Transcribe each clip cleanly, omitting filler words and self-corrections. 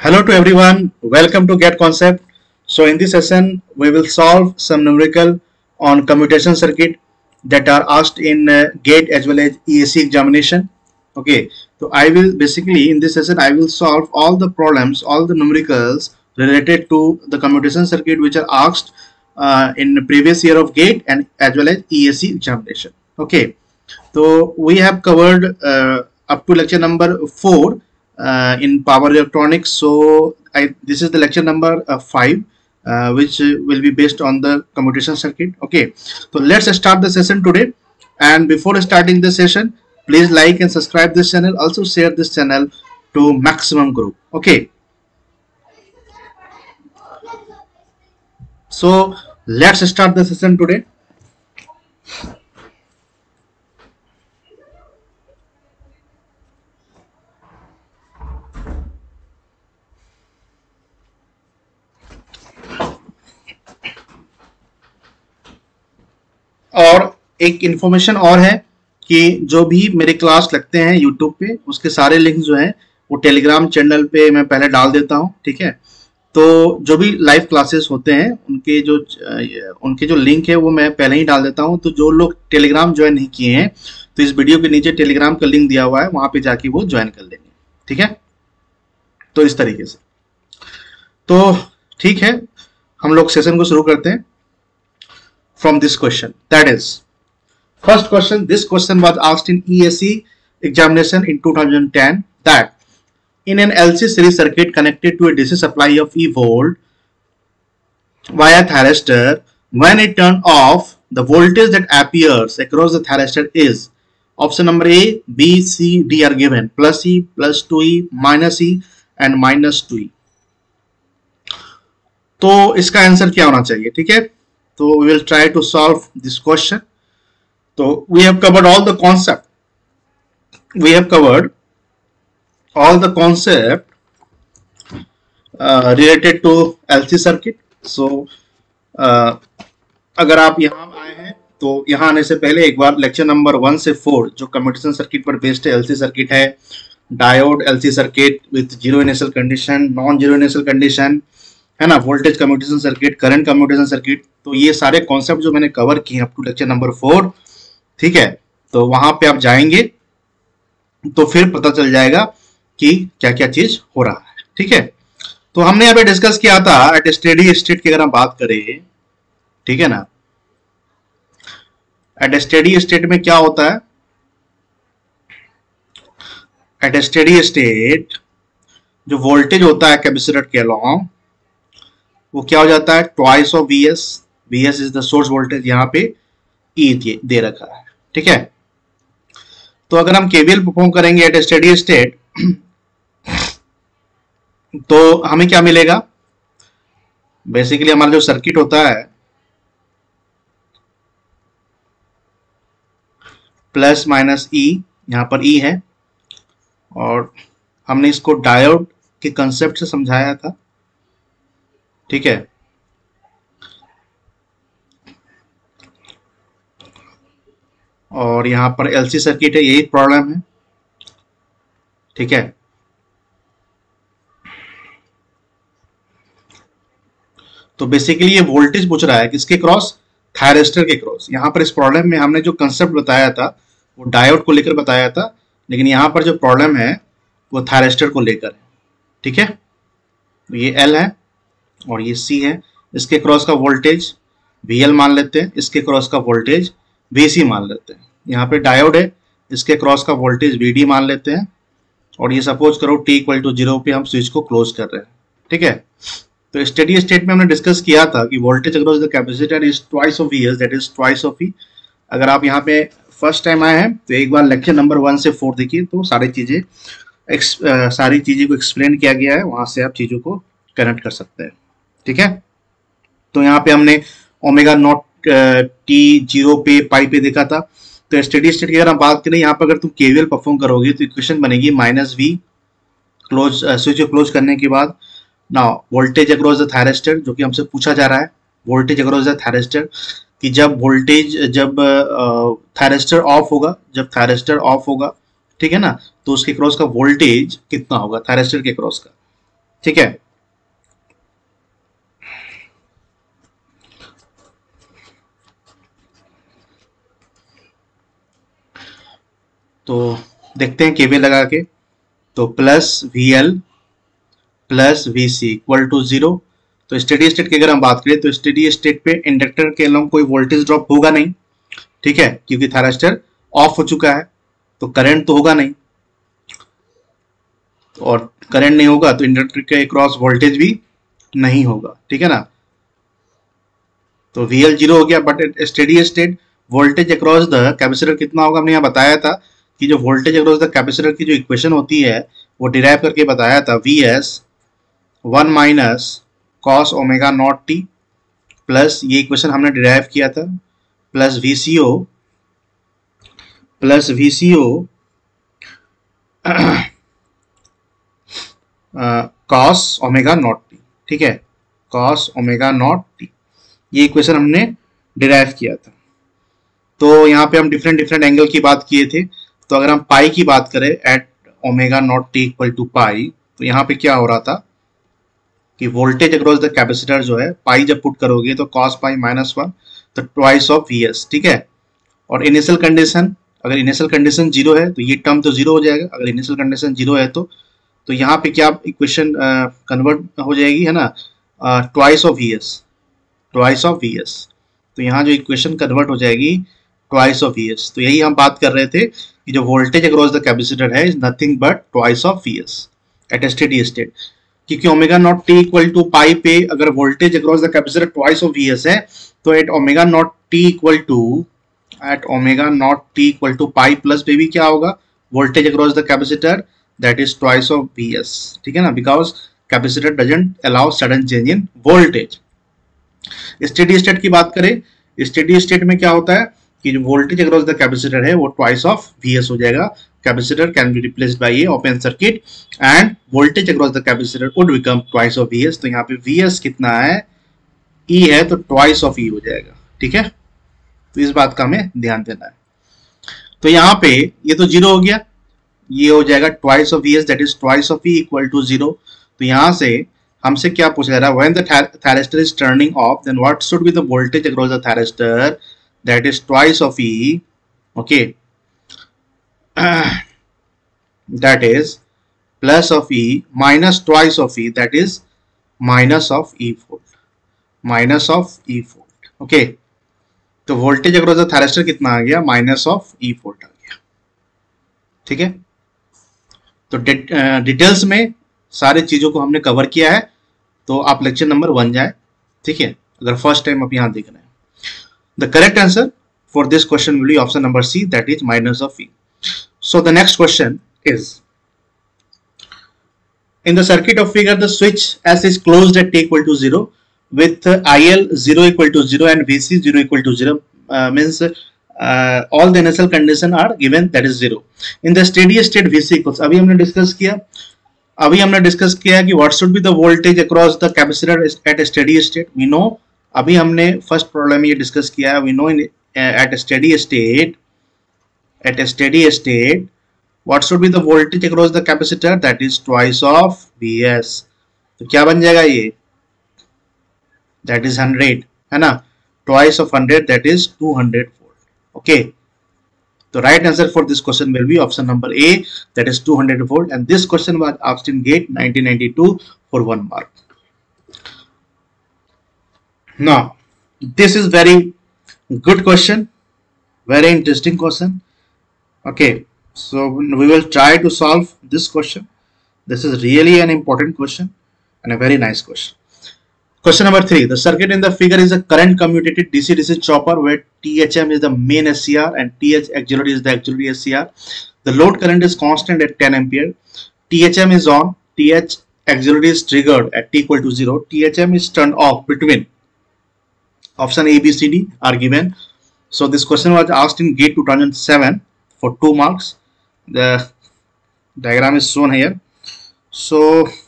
Hello to everyone, welcome to Get Concept. So in this session we will solve some numerical on commutation circuit that are asked in GATE as well as ESE examination. Okay, so I will basically in this session I will solve all the problems, all the numericals related to the commutation circuit which are asked in the previous year of GATE and as well as ESE examination. Okay, so we have covered up to lecture number 4 in power electronics. So this is the lecture number 5 which will be based on the commutation circuit. Okay, so let's start the session today, and before starting the session please like and subscribe this channel, also share this channel to maximum group. Okay, so let's start the session today. और एक information और है कि जो भी मेरे class लगते हैं यूट्यूब पे उसके सारे लिंक जो हैं वो टेलीग्राम चैनल पे मैं पहले डाल देता हूँ। ठीक है, तो जो भी लाइव क्लासेस होते हैं उनके जो लिंक है वो मैं पहले ही डाल देता हूँ। तो जो लोग टेलीग्राम ज्वाइन नहीं किए हैं तो इस वीडियो के नीचे टेलीग्राम का लिंक दिया हुआ है, वहां पे जाके वो ज्वाइन कर लेंगे। ठीक है, तो इस तरीके से तो ठीक है, हम लोग सेशन को शुरू करते हैं from this question. That is, first question, this question was asked in ESE examination in 2010, that in an LC series circuit connected to a DC supply of E volt via thyristor, when it turned off, the voltage that appears across the thyristor is option number A, B, C, D are given, plus E, plus 2E, minus E and minus 2E. तो इसका answer क्या होना चाहिए? ठीक है, so we will try to solve this question. So we have covered all the concept. We have covered all the concept related to LC circuit. So अगर आप यहाँ आए हैं तो यहाँ आने से पहले एक बार लेक्चर नंबर 1 से 4 जो कम्यूटेशन सर्किट पर बेस्ड है, LC सर्किट है, diode LC circuit with zero initial condition, non zero initial condition है ना, voltage commutation circuit, current commutation circuit, तो ये सारे कॉन्सेप्ट जो मैंने कवर किए अप टू लेक्चर नंबर 4। ठीक है, तो वहां पे आप जाएंगे तो फिर पता चल जाएगा कि क्या क्या चीज हो रहा है। ठीक है, तो हमने यहाँ पे डिस्कस किया था एट स्टेडी स्टेट की अगर हम बात करें, ठीक है ना, एट स्टेडी स्टेट में क्या होता है? एट स्टेडी स्टेट जो वोल्टेज होता है कैपेसिटर के अलॉन्ग वो क्या हो जाता है? Twice of Vs. Vs is the source voltage, यहाँ पे E दे रखा है। ठीक है, तो अगर हम KVL परफॉर्म करेंगे एट स्टेडी स्टेट तो हमें क्या मिलेगा? बेसिकली हमारा जो सर्किट होता है प्लस माइनस E, यहाँ पर E है और हमने इसको डायोड के कंसेप्ट से समझाया था। ठीक है, और यहां पर LC सर्किट है, यही प्रॉब्लम है। ठीक है, तो बेसिकली ये वोल्टेज पूछ रहा है किसके क्रॉस? थायरिस्टर के क्रॉस। यहां पर इस प्रॉब्लम में हमने जो कंसेप्ट बताया था वो डायोड को लेकर बताया था, लेकिन यहां पर जो प्रॉब्लम है वो थायरिस्टर को लेकर है। ठीक है, तो ये L है और ये C है, इसके क्रॉस का वोल्टेज VL मान लेते हैं, इसके क्रॉस का वोल्टेज VC मान लेते हैं। यहाँ पे डायोड है, इसके क्रॉस का वोल्टेज VD मान लेते हैं और ये सपोज करो t इक्वल टू 0 पे हम स्विच को क्लोज कर रहे हैं। ठीक है, तो स्टेडी स्टेट में हमने डिस्कस किया था कि voltage across the capacitor is twice of Vs, that is twice of E। अगर आप यहाँ पे फर्स्ट टाइम आए हैं तो एक बार लेक्चर नंबर 1 से 4 देखिए, तो सारी चीजें को एक्सप्लेन किया गया है, वहां से आप चीजों को कनेक्ट कर सकते हैं। ठीक है, तो यहाँ पे हमने ओमेगा नॉट T0 पे पाई पे देखा था। तो स्टेडी स्टेट की अगर हम बात करें, यहाँ पर अगर तुम KVL परफॉर्म करोगे तो इक्वेशन बनेगी माइनस V क्लोज, स्विच को क्लोज करने के बाद now voltage across the thyristor, जो कि हमसे पूछा जा रहा है वोल्टेज अक्रॉस द थायरिस्टर, कि जब थायरिस्टर ऑफ होगा, ठीक है ना, तो उसके क्रॉस का वोल्टेज कितना होगा थायरिस्टर के क्रॉस का। ठीक है। तो देखते हैं केवीएल लगा के। तो plus V L plus V C equal to zero. तो स्टेडी स्टेट की अगर हम बात करें तो स्टेडी स्टेट पे इंडक्टर के अलोंग कोई वोल्टेज ड्रॉप होगा नहीं, ठीक है, क्योंकि थायरिस्टर ऑफ हो चुका है, तो करंट तो होगा नहीं, और करंट नहीं होगा तो इंडक्टर के क्रॉस वोल्टेज भी नहीं होगा, ठीक है ना। तो वीएल जीरो हो गया, but steady state voltage across the capacitor कितना होगा, हमने यहाँ बताया था कि जो वोल्टेज अक्रॉस द कैपेसिटर की जो इक्वेशन होती है वो डिराइव करके बताया था, V S 1 minus cos omega naught T, plus ये इक्वेशन हमने डिराइव किया था, plus V C O cos omega naught T, ठीक है, कॉस ओमेगा नॉट टी, ये इक्वेशन हमने डिराइव किया था। तो यहाँ पे हम डिफरेंट एंगल की बात किए थे। तो अगर हम पाई की बात करें at omega naught T equal to pi, तो यहाँ पे क्या हो रहा था कि वोल्टेज अक्रॉस द कैपेसिटर जो है, पाई जब पुट करोगे तो कॉस पाई माइनस 1, तो ट्वाइस ऑफ वी एस, ठीक है। और इनिशियल कंडीशन, अगर इनिशियल कंडीशन जीरो है तो ये टर्म तो जीरो हो जाएगा, अगर इनिशियल कंडीशन जीरो है तो यहाँ पे क्या इक्वेशन कन्वर्ट हो जाएगी, है ना, twice of V S, twice of V S. तो यहाँ जो इक्वेशन कन्वर्ट हो जाएगी ट्वाइस ऑफ वी एस। तो यही हम बात कर रहे थे कि जो वोल्टेज अक्रॉस द कैपेसिटर है is nothing but twice of V S at steady state, क्योंकि omega naught T equal to pi पे अगर voltage across the capacitor twice of V S है, तो at omega naught T equal to pi plus पे भी क्या होगा, voltage across the capacitor that is twice of V S, ठीक है ना, because capacitor doesn't allow sudden change in voltage. Steady state की बात करें, स्टेडी स्टेट में क्या होता है कि जो वोल्टेज अक्रॉस द कैपेसिटर है वो ट्वाइस ऑफ वीएस हो जाएगा, capacitor can be replaced by a open circuit and voltage across the capacitor would become twice of VS. तो यहाँ पे वीएस कितना है, ई है, तो ट्वाइस ऑफ ई हो जाएगा, ठीक है। तो इस बात का हमें ध्यान देना है। तो यहाँ पे ये तो जीरो हो गया, ये हो जाएगा twice of VS that is twice of E equal to zero. तो यहाँ से हमसे क्या पूछा जा रहा है, when the thyristor is turning off then what should be the voltage across the thyristor that is twice of E, okay, that is plus of E minus twice of E that is minus of E volt, minus of E volt, okay. तो voltage across the thyristor कितना आ गया, minus of E volt आ गया, ठीक है। तो details में सारी चीजों को हमने कवर किया है, तो आप लेक्चर नंबर 1 जाए, ठीक है, अगर फर्स्ट टाइम आप यहाँ देख रहे हैं। The correct answer for this question will be option number C that is minus of E. So the next question is in the circuit of figure the switch S is closed at t equal to 0 with IL 0 equal to 0 and VC 0 equal to 0, means all the initial condition are given that is 0 in the steady state VC equals, अभी हमने discuss किया कि what should be the voltage across the capacitor at a steady state। we know, अभी हमने first problem में ये discuss किया है, we know in at a steady state what should be the voltage across the capacitor that is twice of Vs। तो क्या बन जाएगा ये, that is 100, है ना, twice of 100 that is 200 volt, okay। The right answer for this question will be option number A, that is 200 volt, and this question was asked in GATE 1992 for 1 mark. Now this is very good question, very interesting question, okay। So we will try to solve this question. This is really an important question and a very nice question. Question number 3. The circuit in the figure is a current commutated DC-DC chopper where THM is the main SCR and TH auxiliary is the auxiliary SCR. The load current is constant at 10 ampere. THM is on. TH auxiliary is triggered at t equal to 0. THM is turned off between option A, B, C, D are given. So this question was asked in GATE 2007 for 2 marks. The diagram is shown here. So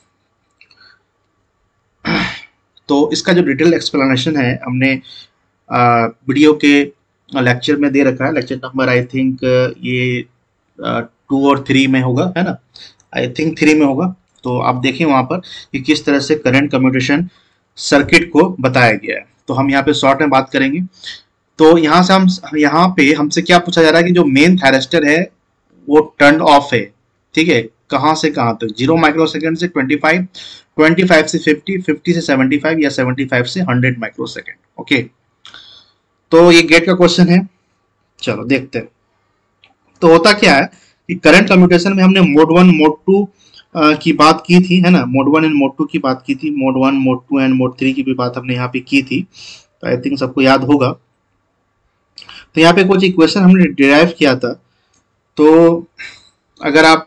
तो इसका जो detail explanation है हमने video के lecture में दे रखा है, lecture number I think ये 2 और 3 में होगा, है ना, आई थिंक 3 में होगा। तो आप देखें वहां पर कि किस तरह से करंट कम्यूटेशन सर्किट को बताया गया है। तो हम यहाँ पे शॉर्ट में बात करेंगे। तो यहाँ से हम यहाँ पे हमसे क्या पूछा जा रहा है कि जो मेन थायरिस्टर है वो टर्न ऑफ है, ठीक है, कहाँ से कहाँ तक, 0 माइक्रोसेकंड से 25, 25 से 50, 50 से 75 या 75 से 100 माइक्रोसेकंड। ओके, तो ये गेट का क्वेश्चन है। चलो देखते हैं। तो होता क्या है कि करंट कम्यूटेशन में हमने मोड 1 मोड 2 की बात की थी, है ना, मोड 1 एंड मोड 2 की बात की थी, मोड 1 मोड 2 एंड मोड 3 की भी बात हमने यहाँ पे की थी। तो आई थिंक सबको याद होगा। तो यहाँ पे कुछ इक्वेशन हमने डिराइव किया था। तो अगर आप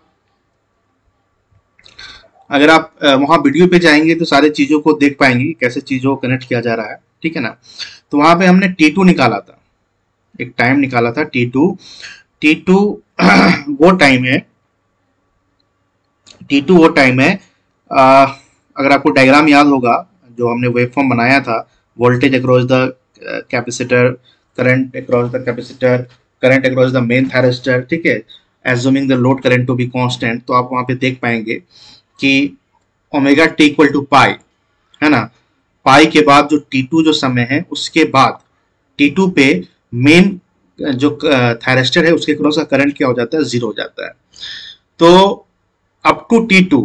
वहाँ वीडियो पे जाएंगे तो सारे चीज़ों को देख पाएंगे कैसे चीज़ों को कनेक्ट किया जा रहा है, ठीक है ना। तो वहाँ पे हमने T2 निकाला था, एक टाइम निकाला था T2 वो टाइम है, T2 वो टाइम है। अगर आपको डायग्राम याद होगा जो हमने वेवफॉर्म बनाया था, voltage across the capacitor, current across the capacitor, current across the main thyristor, ठीक है, assuming the load current to be constant. तो आप वहां पे देख पाएंगे कि omega T equal to pi, है ना, पाई के बाद जो T2 जो समय है उसके बाद T2 पे मेन जो थायरिस्टर है उसके क्रॉस का करंट क्या हो जाता है, 0 हो जाता है। तो अप टू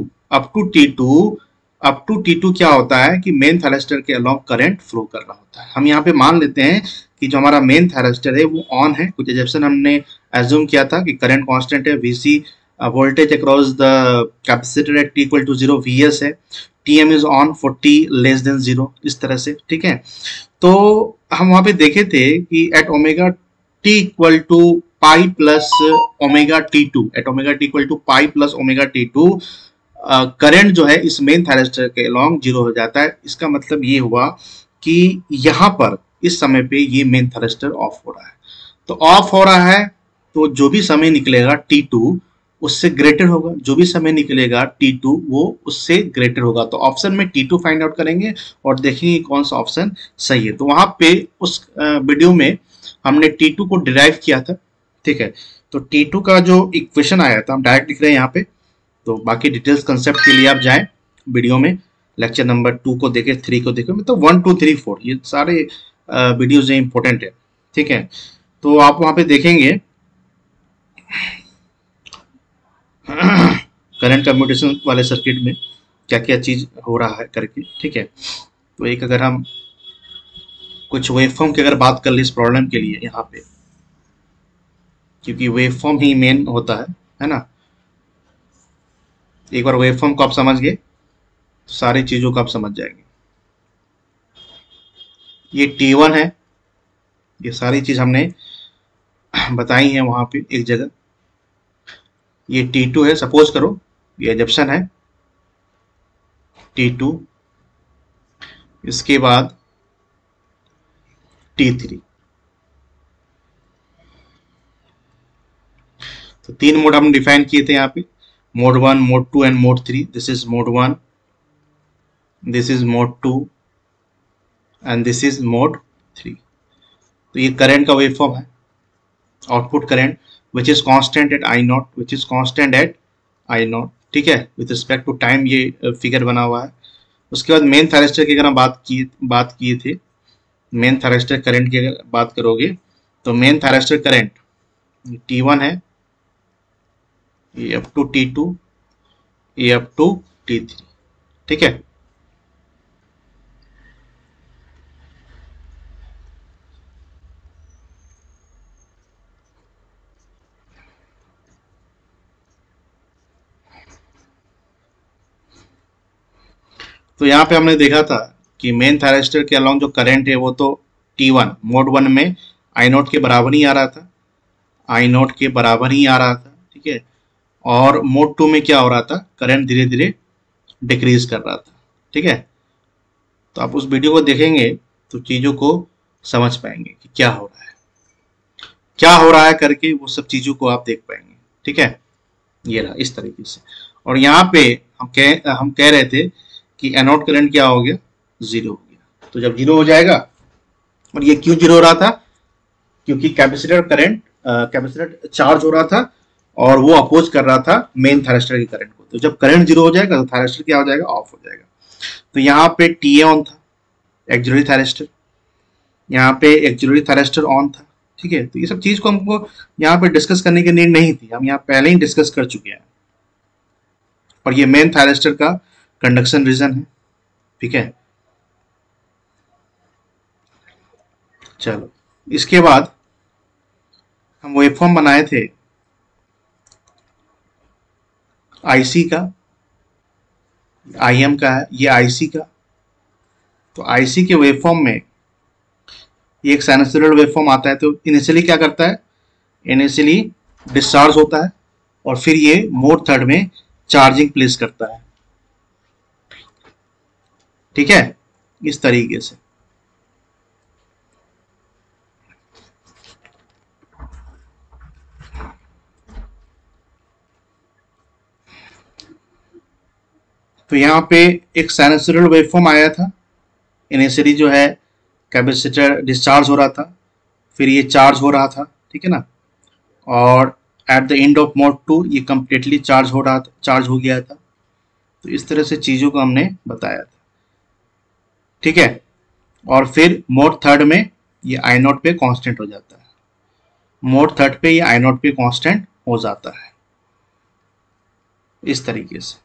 T2 क्या होता है कि मेन थायरिस्टर के अलोंग करंट फ्लो कर रहा होता है। हम यहाँ पे मान लेते हैं कि जो हमारा मेन थायरिस्टर है वो ऑन है, कुछ एग्जैम्पशन हमने एज्यूम किया था कि करंट कांस्टेंट है Vc, voltage across the capacitor at T equal to 0 Vs है, Tm is on for T less than 0, इस तरह से, ठीक है। तो हम वहां पे देखे थे कि at omega T equal to pi plus omega T2, at omega T equal to pi plus omega T2 current जो है इस मेन थायरिस्टर के अलोंग 0 हो जाता है। इसका मतलब ये हुआ कि यहाँ पर इस समय पे ये मेन थायरिस्टर ऑफ हो रहा है। तो ऑफ हो रहा है तो जो भी समय निकलेगा T2 उससे ग्रेटर होगा, जो भी समय निकलेगा T2 वो उससे ग्रेटर होगा। तो ऑप्शन में T2 फाइंड आउट करेंगे और देखेंगे कौन सा ऑप्शन सही है। तो वहां पे उस वीडियो में हमने T2 को डिराइव किया था, ठीक है। तो T2 का जो इक्वेशन आया था हम डायरेक्ट लिख रहे हैं यहाँ पे। तो बाकी डिटेल्स कंसेप्ट के लिए आप जाएं वीडियो में, लेक्चर नंबर 2 को देखें, 3 को देखें, मतलब 1 2 3 4 ये सारे वीडियोज इंपॉर्टेंट है, ठीक है। तो आप वहां पे देखेंगे करंट कम्यूटेशन वाले सर्किट में क्या क्या चीज हो रहा है करके, ठीक है। तो एक अगर हम कुछ वेवफॉर्म की अगर बात कर ले इस प्रॉब्लम के लिए यहाँ पे, क्योंकि वेवफॉर्म ही मेन होता है ना। एक बार वेवफॉर्म को आप समझ गए सारी चीजों को आप समझ जाएंगे। ये T1 है, ये सारी चीज हमने बताई है वहां पे एक जगह। ये T2 है, सपोज करो ये एजप्शन है T2, इसके बाद T3। तो 3 मोड हमने डिफाइन किए थे यहाँ पे, mode 1, mode 2 and mode 3। This is mode 1, this is mode 2 and this is mode 3। तो ये करंट का वेवफॉर्म है, output current which is constant at I0, which is constant at I0, ठीक है, with respect to time ये figure बना हुआ है। उसके बाद मेन थायरिस्टर की अगर हम बात किए थे, मेन थायरिस्टर करंट की अगर बात करोगे तो मेन थायरिस्टर करंट T1 है, ये अप टू T2, ये अप टू T3, ठीक है। तो यहाँ पे हमने देखा था कि मेन थायरिस्टर के अलोंग जो करंट है वो तो T1 मोड 1 में I0 के बराबर ही आ रहा था, I0 के बराबर ही आ रहा था, ठीक है। और मोड 2 में क्या हो रहा था, करंट धीरे धीरे डिक्रीज कर रहा था, ठीक है। तो आप उस वीडियो को देखेंगे तो चीज़ों को समझ पाएंगे कि क्या हो रहा है करके, वो सब चीज़ों को आप देख पाएंगे, ठीक है। ये रहा इस तरीके से। और यहाँ पे हम कह रहे थे कि एनोड करंट क्या हो गया, 0 हो गया। तो जब 0 हो जाएगा, और ये क्यों 0 हो रहा था, क्योंकि कैपेसिटर चार्ज हो रहा था और वो अपोज कर रहा था मेन थायरिस्टर के करंट को। तो जब करंट जीरो हो जाएगा तो थायरिस्टर क्या हो जाएगा, ऑफ हो जाएगा। तो यहाँ पे TA ऑन था, एक्सिलरी थायरिस्टर, यहाँ पे एक्सिलरी थायरिस्टर ऑन था, ठीक है। तो ये सब चीज को हमको यहाँ पे डिस्कस करने की नीड नहीं थी, हम यहाँ पहले ही डिस्कस कर चुके हैं। और ये मेन थायरिस्टर का कंडक्शन रीजन है, ठीक है। चलो इसके बाद हम वेवफॉर्म बनाए थे IC का, IM का है, ये IC का। तो IC के वेवफॉर्म में ये एक साइनसॉइडल वेवफॉर्म आता है। तो इनिशियली क्या करता है, इनिशियली डिस्चार्ज होता है और फिर ये मोड थर्ड में चार्जिंग प्लेस करता है, ठीक है, इस तरीके से। तो यहाँ पे एक साइनसॉइडल वेवफॉर्म आया था, इनिशियली जो है कैपेसिटर डिस्चार्ज हो रहा था, फिर ये चार्ज हो रहा था, ठीक है ना, और at the end of mode 2 ये कंप्लीटली चार्ज हो रहा था, चार्ज हो गया था। तो इस तरह से चीज़ों को हमने बताया था, ठीक है। और फिर मोड थर्ड में ये I0 पे कांस्टेंट हो जाता है, मोड थर्ड पे ये I0 पे कांस्टेंट हो जाता है, इस तरीके से,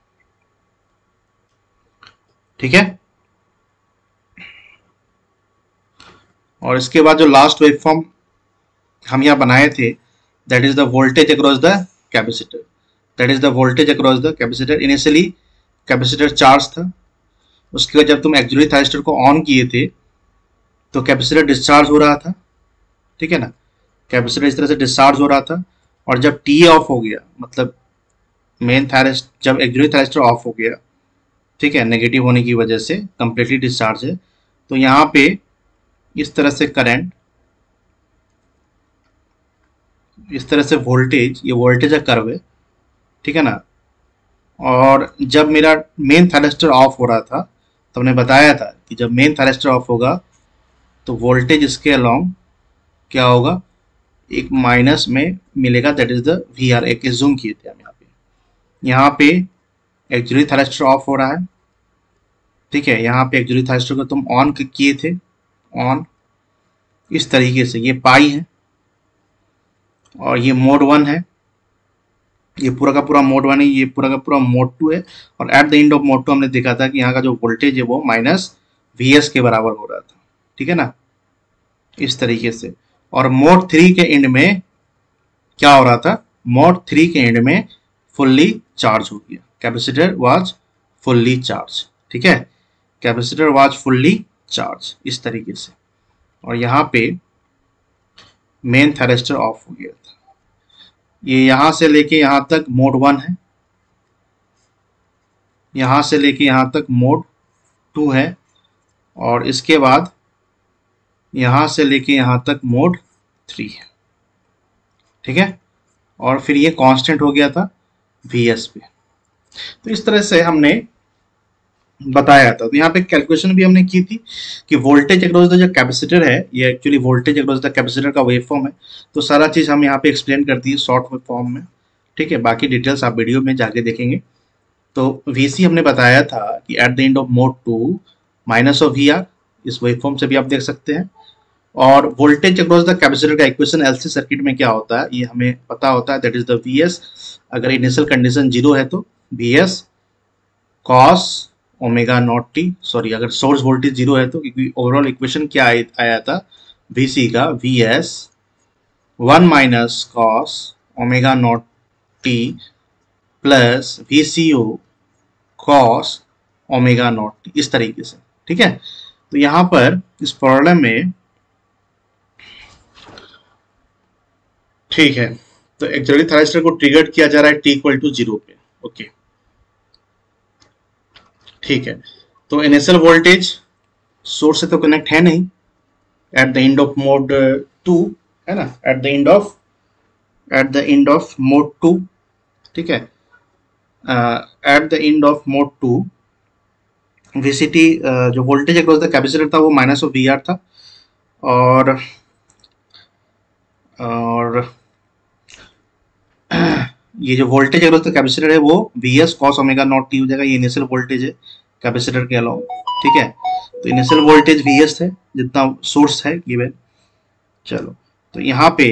ठीक है। और इसके बाद जो लास्ट वेवफॉर्म हम यहाँ बनाए थे, that is the voltage across the capacitor, that is the voltage across the capacitor. Initially capacitor charge था, उसके बाद जब तुम एक्सिलरी थायरिस्टर को ऑन किए थे तो कैपेसिटर डिस्चार्ज हो रहा था, ठीक है ना, कैपेसिटर इस तरह से डिस्चार्ज हो रहा था। और जब TA ऑफ हो गया, मतलब मेन थायरिस्टर, जब एक्सिलरी थायरिस्टर ऑफ हो गया, ठीक है, नेगेटिव होने की वजह से कंप्लीटली डिस्चार्ज है, तो यहाँ पे इस तरह से करंट, इस तरह से वोल्टेज, ये वोल्टेज का कर्व है, ठीक है ना। और जब मेरा मेन थायरिस्टर ऑफ हो रहा था तो हमने बताया था कि जब मेन थायरिस्टर ऑफ होगा तो वोल्टेज इसके अलोंग क्या होगा, एक माइनस में मिलेगा, दैट इज द VR। एक जूम किए थे हम यहाँ पे एक्सिलरी थायरिस्टर ऑफ हो रहा है, ठीक है, यहाँ पे एक्सिलरी थायरिस्टर को तुम ऑन किए थे, ऑन, इस तरीके से। ये पाई है और ये मोड 1 है, ये पूरा का पूरा मोड 1 है, ये पूरा का पूरा मोड 2 है। और at the end of mode 2 हमने देखा था कि यहाँ का जो वोल्टेज है वो -VS के बराबर हो रहा था, ठीक है ना, इस तरीके से। और मोड 3 के एंड में क्या हो रहा था, मोड 3 के एंड में फुल्ली चार्ज हो गया, कैपेसिटर वाज फुल्ली चार्ज, ठीक है, कैपेसिटर वाज फुल्ली चार्ज, इस तरीके से। और यहाँ पे मेन थायरिस्टर ऑफ हो गया था। ये यहाँ से लेके यहाँ तक मोड 1 है, यहाँ से लेके यहाँ तक मोड 2 है, और इसके बाद यहाँ से लेके यहाँ तक मोड 3 है, ठीक है। और फिर ये कांस्टेंट हो गया था VS पे। तो इस तरह से हमने बताया था। तो यहाँ पे कैलकुलेशन भी हमने की थी कि वोल्टेज अक्रॉस द जो कैपेसिटर है, ये actually voltage across the capacitor का वेव फॉर्म है। तो सारा चीज हम यहाँ पे एक्सप्लेन कर दी शॉर्ट फॉर्म में, ठीक है। बाकी डिटेल्स आप वीडियो में जाके देखेंगे। तो VC हमने बताया था कि at the end of mode 2 minus of VR, इस वेव फॉर्म से भी आप देख सकते हैं। और वोल्टेज अक्रॉस द कैपेसिटर का इक्वेशन LC सर्किट में क्या होता है ये हमें पता होता है, दैट इज द VS। अगर इनिशियल कंडीशन 0 है तो VS cos omega naught T, sorry अगर सोर्स वोल्टेज 0 है तो, क्योंकि ओवरऑल इक्वेशन क्या आया था VC का, VS 1 minus cos omega naught T plus VCO cos omega naught T, इस तरीके से, ठीक है। तो यहाँ पर इस प्रॉब्लम में, ठीक है, तो एक्सिलरी थायरिस्टर को ट्रिगर किया जा रहा है t=0 पे, ओके, ठीक है। तो इनिशियल वोल्टेज सोर्स से तो कनेक्ट है नहीं, at the end of mode 2 है ना, at the end of mode 2, ठीक है। At the end of mode 2 VCT जो वोल्टेज अक्रॉस द कैपेसिटर था वो माइनस ऑफ VR था। और ये जो वोल्टेज अक्रॉस द कैपेसिटर है वो Vs cos omega naught T हो जाएगा। ये इनिशियल वोल्टेज है कैपेसिटर के अलावा, ठीक है। तो इनिशियल वोल्टेज Vs है जितना सोर्स है गिवन। चलो तो यहाँ पे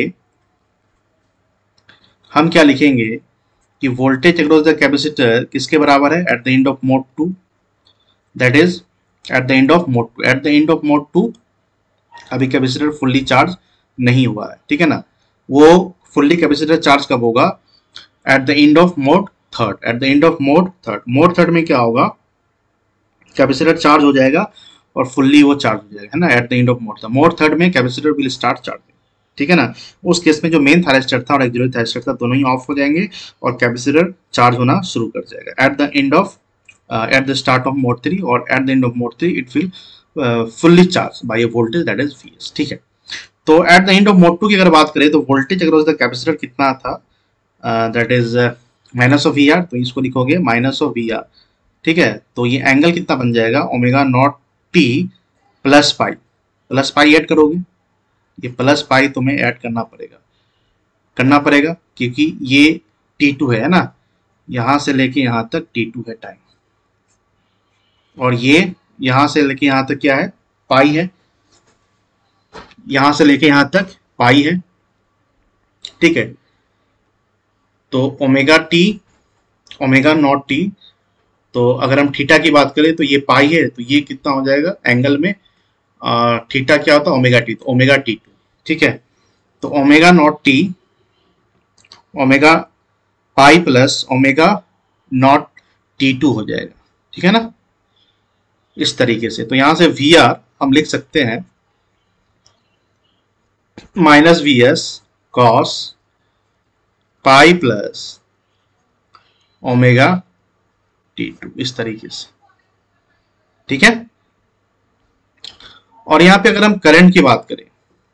हम क्या लिखेंगे कि वोल्टेज अक्रॉस द कैपेसिटर किसके बराबर है, at the end of mode 2, that is at the end of mode 2। At the end of mode 2 अभी कैपेसिटर फुल्ली चार्ज नहीं हुआ है, ठीक है ना। वो फुल्ली कैपेसिटर चार्ज कब होगा, at the end of mode third. At the end of mode third, mode third में क्या होगा, कैपेसिटर चार्ज हो जाएगा और फुल्ली वो चार्ज हो जाएगा, है ना। At the end of mode third, mode third में कैपेसिटर विल स्टार्ट चार्जिंग, ठीक है ना। उस केस में जो मेन थायरिस्टर था और ऑक्सिलरी थायरिस्टर था दोनों ही ऑफ हो जाएंगे और कैपेसिटर चार्ज होना शुरू कर जाएगा at the end of at the start of mode 3, और at the end of mode 3 it will fully charge by a voltage that is Vs, ठीक है। तो at the end of mode 2 की अगर बात करें तो वोल्टेज अक्रॉस द कैपेसिटर कितना था, that is minus of Vr, तो इसको लिखोगे माइनस ऑफ Vr, ठीक है। तो ये एंगल कितना बन जाएगा, omega naught T plus pi, plus pi add करोगे, ये प्लस पाई तुम्हें ऐड करना पड़ेगा क्योंकि ये T2 है ना, यहां से लेके यहां तक T2 है टाइम, और ये यहां से लेके यहां तक क्या है, पाई है, यहां से लेके यहां तक पाई है, ठीक है। तो omega T, omega naught T, तो अगर हम थीटा की बात करें तो ये पाई है, तो ये कितना हो जाएगा एंगल में, थीटा क्या होता है ओमेगा टी, तो ओमेगा T2, ठीक है। तो omega naught T, omega pi plus omega naught T2 हो जाएगा, ठीक है ना, इस तरीके से। तो यहां से Vr हम लिख सकते हैं minus Vs cos pi plus omega T2, इस तरीके से, ठीक है। और यहां पे अगर हम करंट की बात करें,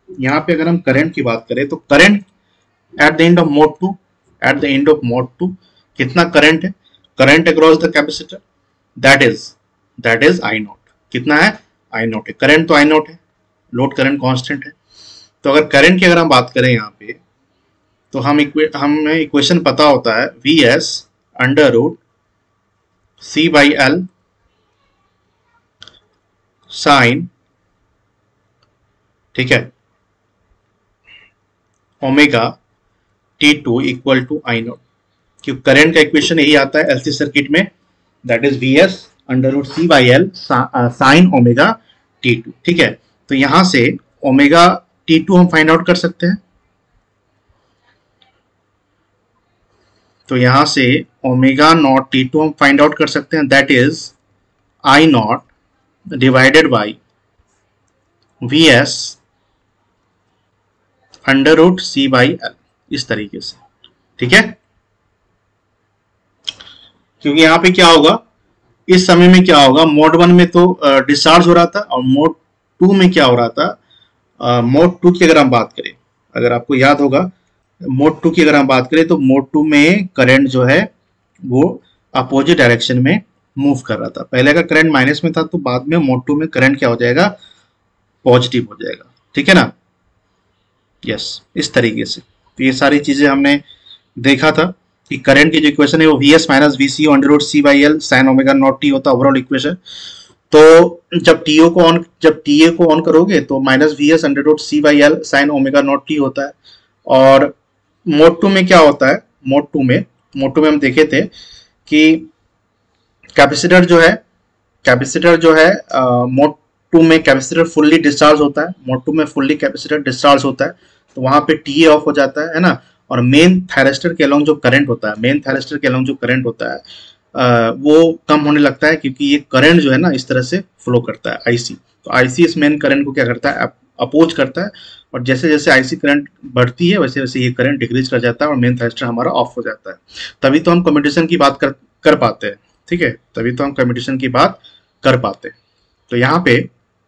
तो current at the end of mode 2, at the end of mode 2 कितना करंट है, current across the capacitor that is I naught, कितना है I नॉट है, करंट तो I नॉट है, लोड करंट कांस्टेंट है। तो अगर करंट की अगर हम बात करें यहाँ पे, तो हमें इक्वेशन पता होता है Vs under root C by L sine, ठीक है, omega T2 equal to I naught, क्योंकि करंट का इक्वेशन यही आता है LC सर्किट में, that is Vs under root C by L sine omega T2, ठीक है। तो यहां से ओमेगा T2 हम फाइंड आउट कर सकते हैं, तो यहां से ओमेगा नॉट T2 हम फाइंड आउट कर सकते हैं, that is I naught divided by Vs under root C by L, इस तरीके से, ठीक है। क्योंकि यहाँ पे क्या होगा, इस समय में क्या होगा, मोड 1 में तो डिस्चार्ज हो रहा था, और मोड 2 में क्या हो रहा था, मोड 2 की अगर हम बात करें, अगर आपको याद होगा मोड 2 की अगर हम बात करें तो मोड 2 में करंट जो है वो अपोजिट डायरेक्शन में मूव कर रहा था। पहले अगर करंट माइनस में था तो बाद में मोड 2 में करंट क्या हो जाएगा, पॉजिटिव हो जाएगा, ठीक है ना। यस, इस तरीके से। तो ये सारी चीजें हमने देखा था कि करंट की जो इक्वेशन है वो Vs minus Vc under root C by L sine omega naught T होता है ओवरऑल इक्वेशन। तो जब TA को ऑन करोगे तो minus Vs under root C by L sine omega naught T होता है। और मोड 2 में क्या होता है, मोड 2 में हम देखे थे कि कैपेसिटर जो है मोड 2 में कैपेसिटर फुल्ली डिस्चार्ज होता है, मोड 2 में फुल्ली कैपेसिटर डिस्चार्ज होता है, तो वहां पे TA ऑफ हो जाता है ना। और मेन थायरिस्टर के अलोंग जो करंट होता है, वो कम होने लगता है, क्योंकि ये करंट जो है ना इस तरह से फ्लो करता है IC। तो IC इस मेन करंट को क्या करता है, अपोज करता है, और जैसे जैसे IC करंट बढ़ती है वैसे वैसे ये करंट डिक्रीज कर जाता है और मेन थायरिस्टर हमारा ऑफ हो जाता है। तभी तो हम कम्यूटेशन की बात कर पाते हैं, ठीक है, तभी तो हम कम्यूटेशन की बात कर पाते हैं। तो यहाँ पे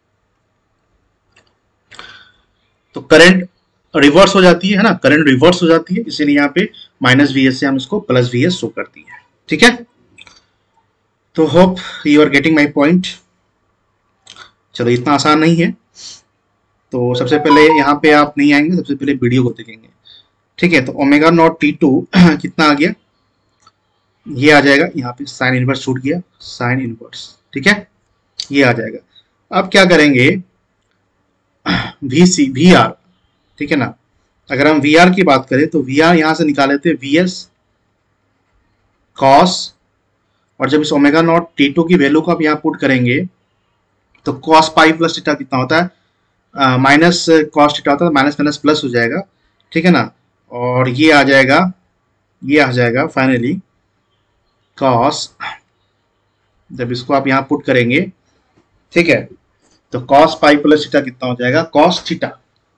तो करंट रिवर्स हो जाती है ना, करंट रिवर्स हो जाती है, इसीलिए यहाँ पे माइनस Vs से हम इसको प्लस Vs शो करती है, ठीक है। तो hope you are getting my point. चलो, इतना आसान नहीं है, तो सबसे पहले यहाँ पे आप नहीं आएंगे, सबसे पहले वीडियो को देखेंगे, ठीक है, तो ओमेगा नॉट T2 कितना आ गया, ये आ जाएगा, यहाँ पे साइन इनवर्स छूट गया, साइन इनवर्स, ठीक है, ये आ जाएगा। अब क्या करेंगे, वी आर, ठीक है ना, अगर हम वी आर की बात करें तो वी आर यहां से निकाल लेते हैं वी एस कॉस, और जब इस ओमेगा नॉट T2 की वैल्यू को आप यहाँ पुट करेंगे तो कॉस पाई प्लस थीटा कितना होता है, माइनस कॉस थीटा होता है, माइनस माइनस प्लस हो जाएगा, ठीक है ना, और ये आ जाएगा फाइनली कॉस, जब इसको आप यहाँ पुट करेंगे, ठीक है, तो कॉस पाई प्लस थीटा कितना हो जाएगा, कॉस थीटा।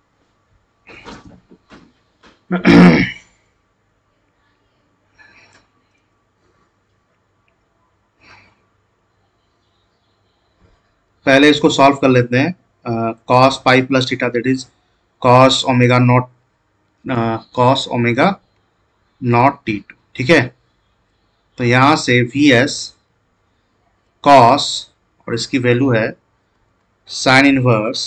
पहले इसको सॉल्व कर लेते हैं, cos pi plus theta that is cos omega naught T2, ठीक है, तो यहां से वी एस कॉस और इसकी वैल्यू है साइन इनवर्स,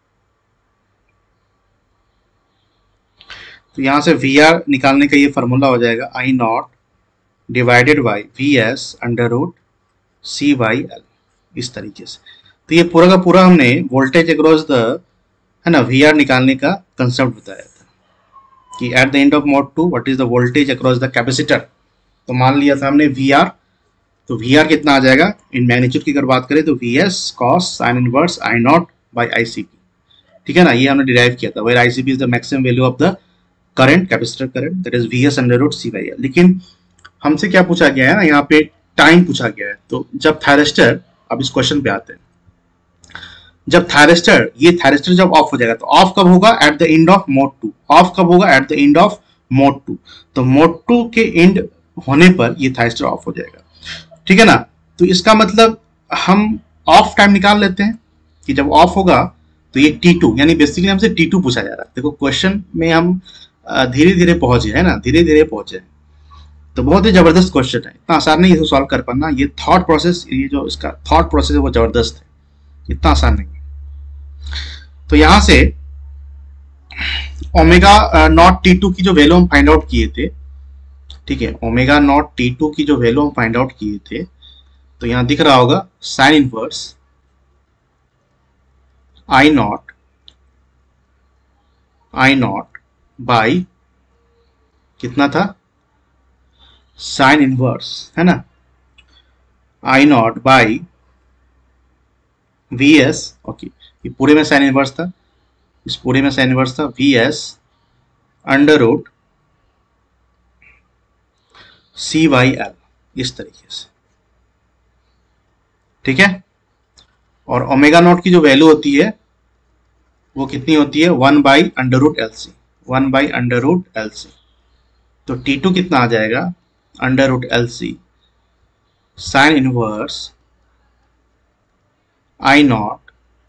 तो यहां से वी आर निकालने का ये फॉर्मूला हो जाएगा I naught divided by V S under root C by L, इस तरीके से। तो ये पूरा का पूरा हमने वोल्टेज अक्रॉस द, है ना, वी आर निकालने का कंसेप्ट बताया था कि at the end of mode 2 what is the voltage across the capacitor. तो मान लिया था हमने वी आर, तो वी आर कितना आ जाएगा इन मैग्नीट्यूड की अगर बात करें तो V S cos sine inverse I naught by I C P, ठीक है ना, ये हमने डिराइव किया था, where I C P is the maximum value of the current, capacitor current, that is V S under root C by L. लेकिन हमसे क्या पूछा गया है ना, यहाँ पे टाइम पूछा गया है, तो जब थायरिस्टर, अब इस क्वेश्चन पे आते हैं, जब थायरिस्टर, ये थायरिस्टर जब ऑफ हो जाएगा तो ऑफ कब होगा, at the end of mode 2, off कब होगा, at the end of mode 2, तो मोड 2 के एंड होने पर ये थायरिस्टर ऑफ हो जाएगा, ठीक है ना। तो इसका मतलब हम ऑफ टाइम निकाल लेते हैं कि जब ऑफ होगा तो ये T2, यानी बेसिकली हमसे T2 पूछा जा रहा है। देखो क्वेश्चन में हम धीरे धीरे पहुंचे, है ना, धीरे धीरे पहुंचे, तो बहुत ही जबरदस्त क्वेश्चन है, इतना आसान नहीं इसको सॉल्व कर पाना, ये थॉट प्रोसेस, ये जो इसका थॉट प्रोसेस है वो जबरदस्त है, इतना आसान नहीं है। तो यहां से ओमेगा नॉट T2 की जो वैल्यू हम फाइंड आउट किए थे, ठीक है, ओमेगा नॉट T2 की जो वैल्यू हम फाइंड आउट किए थे, तो यहां दिख रहा होगा sine inverse I naught by कितना था, साइन इनवर्स, है ना, I naught by V S, okay, ये पूरे में साइन इनवर्स था, इस पूरे में साइन इनवर्स था, V S under root C by L, इस तरीके से, ठीक है। और ओमेगा नॉट की जो वैल्यू होती है वो कितनी होती है, 1 by under root L C, 1 by under root L C, तो T2 कितना आ जाएगा, under root L C sine inverse I naught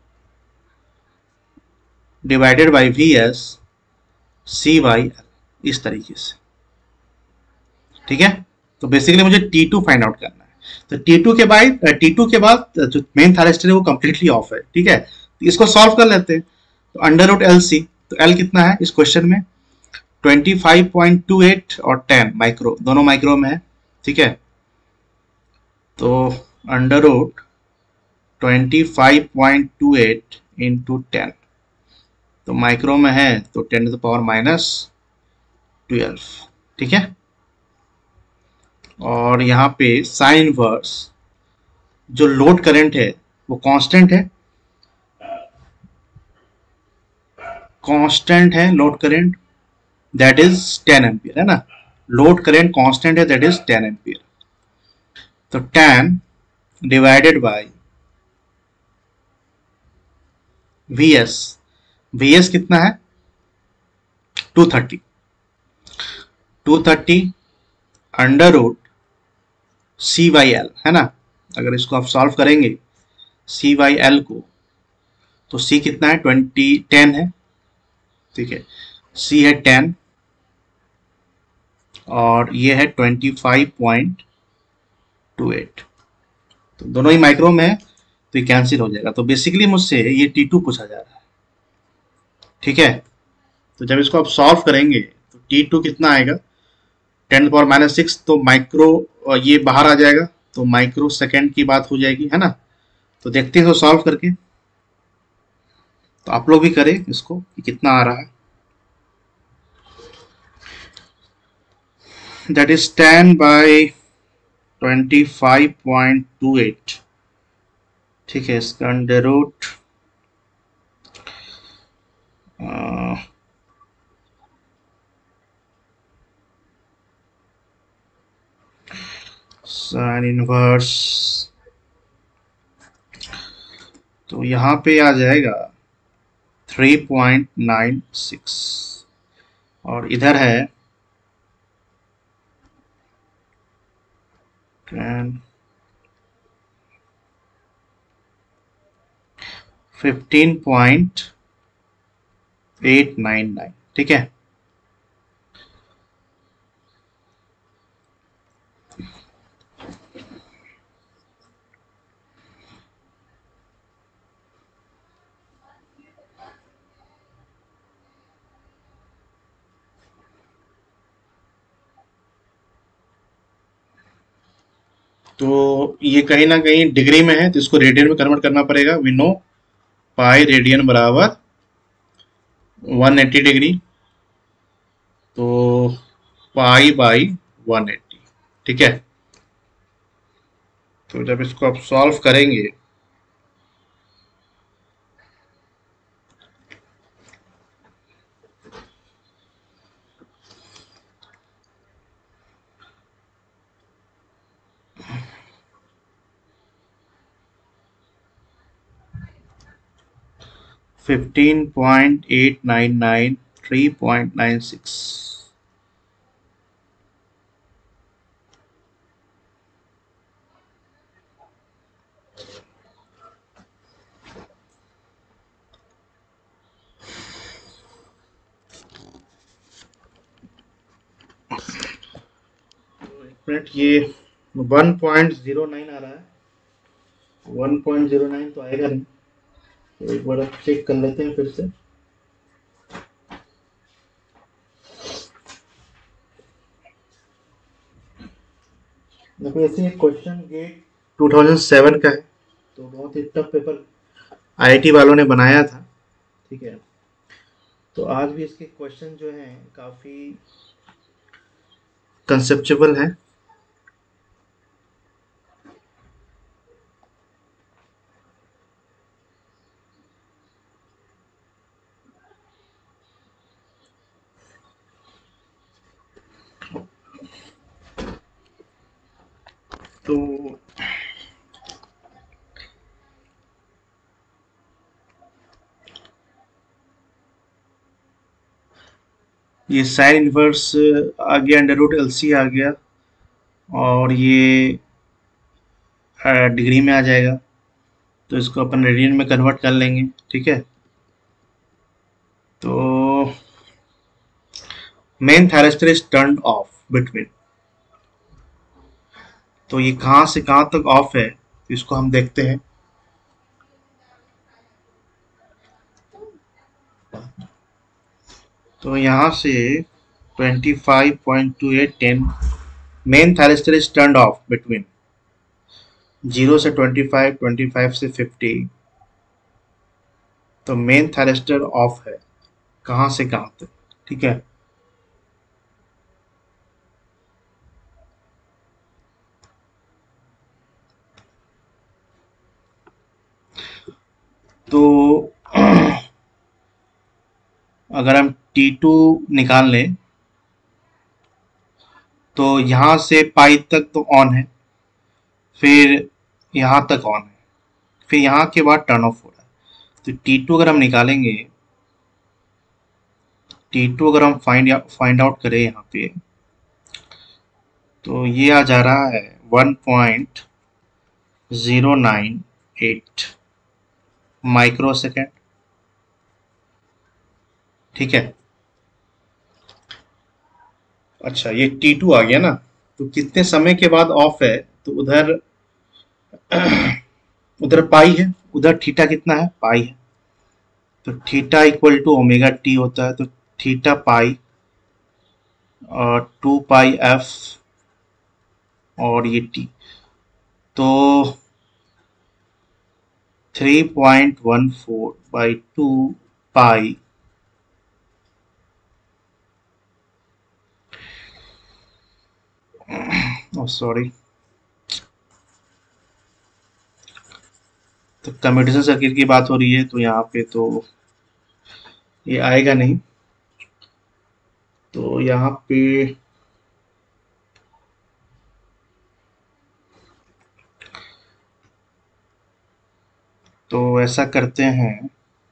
divided by V S C by L, इस तरीके से, ठीक है। तो बेसिकली मुझे T2 फाइंड आउट करना है, तो T2 के बाद जो मेन थायरिस्टर है वो कंप्लीटली ऑफ है, ठीक है, तो इसको सॉल्व कर लेते हैं। तो अंडर रूट एल सी, तो एल कितना है इस क्वेश्चन में, 25.28 और 10 माइक्रो, दोनों माइक्रो में है, ठीक है, तो अंडर रूट 25.28 इंटू 10, तो माइक्रो में है तो 10 टू द पावर माइनस 12, ठीक है। और यहाँ पे साइन इनवर्स जो लोड करंट है वो कांस्टेंट है, load current that is 10 ampere, है ना, लोड करंट कांस्टेंट है दैट इज 10 एम्पियर, तो 10 डिवाइडेड बाय वीएस कितना है 230 under root C by L, है ना, अगर इसको आप सॉल्व करेंगे सी बाई एल को, तो सी कितना है 10 है, ठीक है, सी है 10 और ये है 25.28, तो दोनों ही माइक्रो में है तो ये कैंसिल हो जाएगा। तो बेसिकली मुझसे ये T2 पूछा जा रहा है, ठीक है। तो जब इसको आप सॉल्व करेंगे तो T2 कितना आएगा, 10⁻⁻6, तो माइक्रो ये बाहर आ जाएगा, तो माइक्रो सेकेंड की बात हो जाएगी, है ना। तो देखते हैं तो सॉल्व करके, तो आप लोग भी करें इसको कि कितना आ रहा है। दैट इज 10/25.28, ठीक है। इसका अंडर रूट साइन इनवर्स, तो यहाँ पे आ जाएगा 3.96, और इधर है 15.899, ठीक है। तो ये कहीं ना कहीं डिग्री में है, तो इसको रेडियन में कन्वर्ट करना पड़ेगा। वी नो पाई रेडियन बराबर 180 डिग्री, तो पाई/180, ठीक है। तो जब इसको आप सॉल्व करेंगे, $15.899, 3.96, मिनट, ये 1.09 आ रहा है। 1.09 तो आएगा नहीं, तो एक बार आप चेक कर लेते हैं फिर से। देखो ऐसे क्वेश्चन गेट 2007 का है, तो बहुत ही टफ पेपर आईआईटी वालों ने बनाया था, ठीक है। तो आज भी इसके क्वेश्चन जो हैं काफी कंसेप्चुअल है। तो ये साइन इनवर्स आ गया, अंडर रूट LC आ गया, और ये डिग्री में आ जाएगा, तो इसको अपन रेडियन में कन्वर्ट कर लेंगे, ठीक है। तो main thyristor is turn off between, तो ये कहाँ से कहाँ तक ऑफ है, तो इसको हम देखते हैं। तो यहाँ से 25.2810 main thyristor is turn off between 0 से 25, 25 से 50, तो मेन थायरिस्टर ऑफ है कहाँ से कहाँ तक, ठीक है। तो अगर हम T2 निकाल लें, तो यहाँ से पाई तक तो ऑन है, फिर यहाँ तक ऑन है, फिर यहाँ के बाद टर्न ऑफ हो रहा है। तो T2 अगर हम निकालेंगे, T2 अगर हम फाइंड आउट करें यहाँ पे, तो ये आ जा रहा है 1.098 माइक्रो सेकेंड, ठीक है। अच्छा, ये T2 आ गया ना, तो कितने समय के बाद ऑफ है, तो उधर उधर पाई है, उधर थीटा कितना है, पाई है, तो theta equal to omega T होता है, तो theta pi two pi F और ये टी, तो 3.14 बाई 2 पाई सॉरी, तो कम्यूटेशन सर्किट की बात हो रही है, तो यहाँ पे तो ये आएगा नहीं, तो यहाँ पे तो ऐसा करते हैं,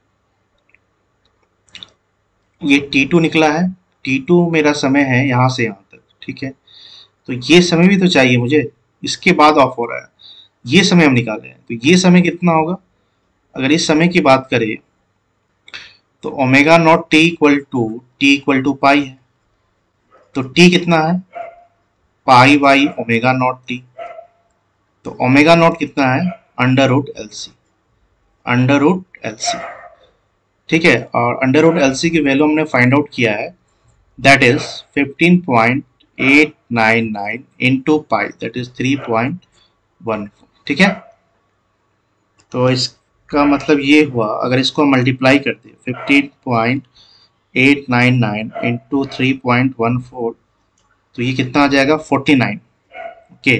ये T2 निकला है, T2 मेरा समय है यहाँ से यहाँ तक, ठीक है। तो ये समय भी तो चाहिए मुझे, इसके बाद ऑफ हो रहा है, ये समय हम निकाले हैं, तो ये समय कितना होगा? अगर इस समय की बात करें तो omega naught T equal to pi है, तो टी कितना है? Pi by omega naught T, तो ओमेगा नॉट कितना है? Under root L C, under root L C, ठीक है। और अंडर रूट एल सी की वैल्यू हमने फाइंड आउट किया है, that is 15.899 into pi, that is 3.14, ठीक है। तो इसका मतलब ये हुआ, अगर इसको मल्टीप्लाई करते 15.899 इंटू 3.14, तो ये कितना आ जाएगा? 49, ओके,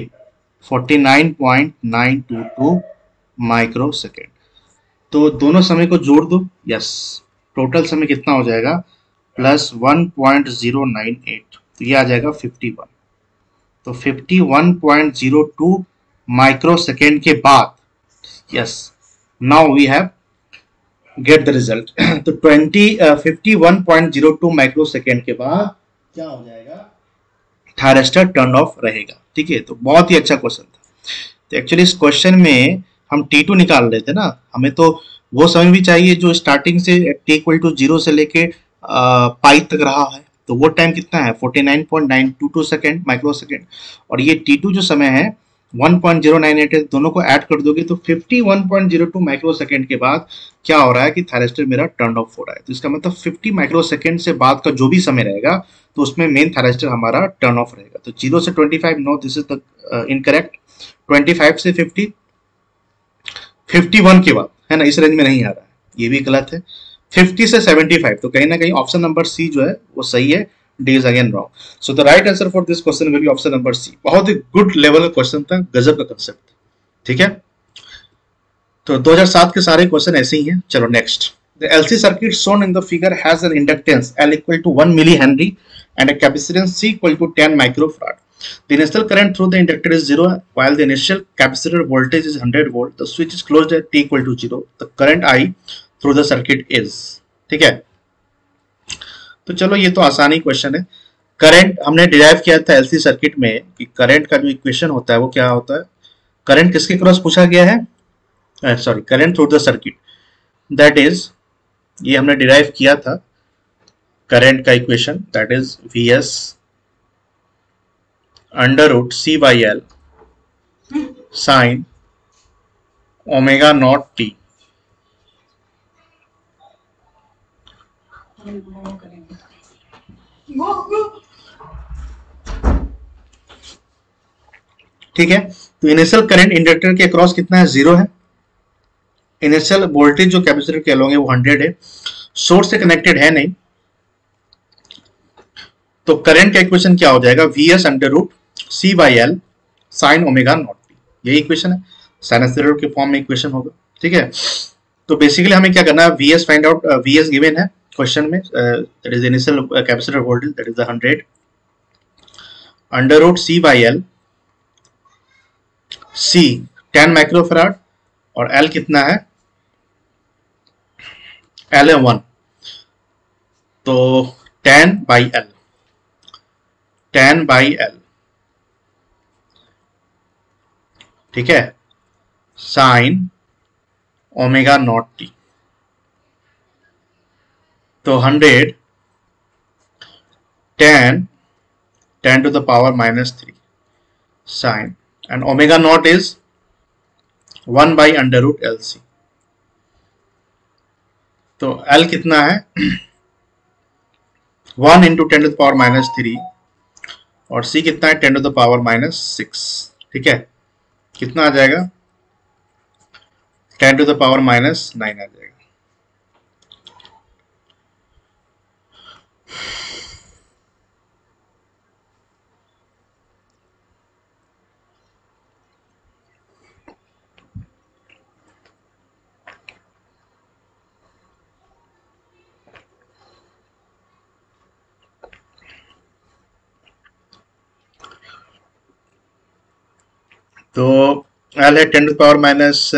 49.922 माइक्रो सेकेंड। तो दोनों समय को जोड़ दो, यस, टोटल समय कितना हो जाएगा? प्लस 1.098, तो ये आ जाएगा 51। तो 51.02 माइक्रो सेकेंड के बाद, yes, now we have get the result. तो 51.02 माइक्रो सेकेंड के बाद क्या हो जाएगा? थायरिस्टर टर्न ऑफ रहेगा, ठीक है। तो बहुत ही अच्छा क्वेश्चन था। तो एक्चुअली इस क्वेश्चन में हम T2 निकाल रहे थे ना, हमें तो वो समय भी चाहिए जो स्टार्टिंग से t इक्वल टू 0 से लेके पाई तक रहा है, तो वो टाइम कितना है? 49.922 सेकेंड, माइक्रो सेकेंड, और ये T2 जो समय है 1.098 है, दोनों को ऐड कर दोगे तो 51.02 माइक्रो सेकेंड के बाद क्या हो रहा है कि थायरिस्टर मेरा टर्न ऑफ हो रहा है। तो इसका मतलब 50 माइक्रो सेकेंड से बाद का जो भी समय रहेगा तो उसमें मेन थायरिस्टर हमारा टर्न ऑफ रहेगा। तो 0 से 25, no, this is the incorrect. 25 से 50, 51 के बाद, है ना, इस रेंज में नहीं आ रहा है, ये भी गलत है। 50 से 75, तो कहीं ना कहीं ऑप्शन नंबर सी जो है वो सही है, D is again wrong. So the right answer for this question will be option number C. बहुत ही गुड लेवल का क्वेश्चन था, गजब का कंसेप्ट, ठीक है। तो 2007 के सारे क्वेश्चन ऐसे ही हैं। चलो next, the LC circuit shown in the figure has an inductance L equal to 1 millihenry and a capacitance C equal to 10 microfarad. The initial current through the inductor is 0 while the initial capacitor voltage is 100 volt. The switch is closed at t equal to 0. The current I through the circuit is, ठीक है। तो चलो ये तो आसानी question है। Current हमने derive किया था एलसी सर्किट में कि करंट का जो इक्वेशन होता है वो क्या होता है? करंट किसके क्रॉस पूछा गया है? Sorry, current through the circuit, that is, ये हमने डिराइव किया था करंट का equation, that is Vs under root C by L sine omega naught T. ठीक है। तो इनिशियल करंट इंडक्टर के अक्रॉस कितना है? 0 है। इनिशियल वोल्टेज जो कैपेसिटर के अलोंग है वो 100 है, सोर्स से कनेक्टेड है नहीं, तो करंट का इक्वेशन क्या हो जाएगा? Vs under root C by L sine omega naught T, यही इक्वेशन है, साइनसॉइडल के फॉर्म में इक्वेशन होगा, ठीक है। तो बेसिकली हमें क्या करना है? Vs find out, Vs given है क्वेश्चन में, that is initial capacitor voltage, that is 100 under root C by L, C 10 microfarad और L कितना है? L है 1, तो 10 बाई L, 10 बाई L, ठीक है, साइन ओमेगा नॉट टी। तो 100 10 to the power -3 sine, and omega naught is 1 by under root L C. तो L कितना है? 1 इंटू 10 टू द पावर -3 और c कितना है 10 टू द पावर -6, ठीक है, कितना आ जाएगा 10 टू द पावर -9 आ जाएगा। तो एल है 10 to the power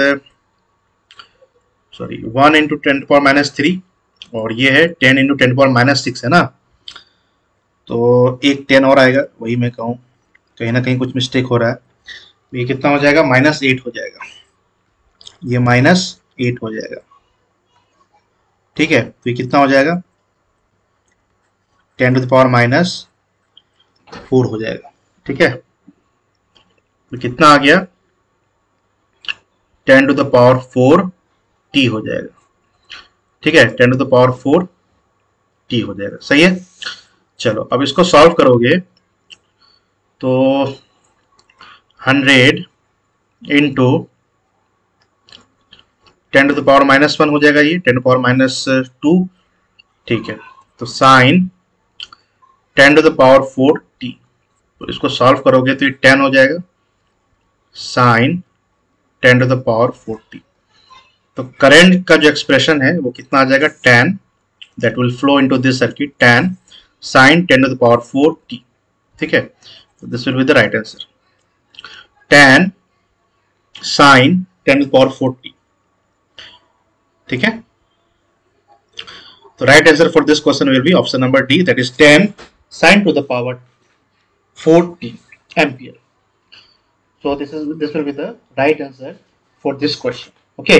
-1 into 10 to power -3, और ये है 10 इंटू 10 टू पावर -6 है ना, तो एक 10 और आएगा, वही मैं कहूँ कहीं ना कहीं कुछ मिस्टेक हो रहा है। ये कितना हो जाएगा -8 हो जाएगा, ये -8 हो जाएगा, ठीक है। तो ये कितना हो जाएगा 10 टू द पावर -4 हो जाएगा, ठीक है। तो कितना आ गया 10 टू द पावर 4 टी हो जाएगा, ठीक है, 10 टू द पावर 4 टी हो जाएगा, सही है। चलो अब इसको सॉल्व करोगे तो 100 इंटू 10 टू द पावर -1 हो जाएगा, ये 10 टू पावर -2, ठीक है। तो sine 10 to the power 4 T, तो इसको सॉल्व करोगे तो ये 10 हो जाएगा, sine 10 to the power 4 T. तो करंट का जो एक्सप्रेशन है वो कितना आ जाएगा 10 that will flow into this circuit 10 sine 10 to the power 4 T, ठीक है। तो this will be the right answer 10 sine 10 to the power 4 T, ठीक है। तो right answer for this question will be option number D, that is 10 sin to the power 4t ampere. So this will be the right answer for this question. Okay.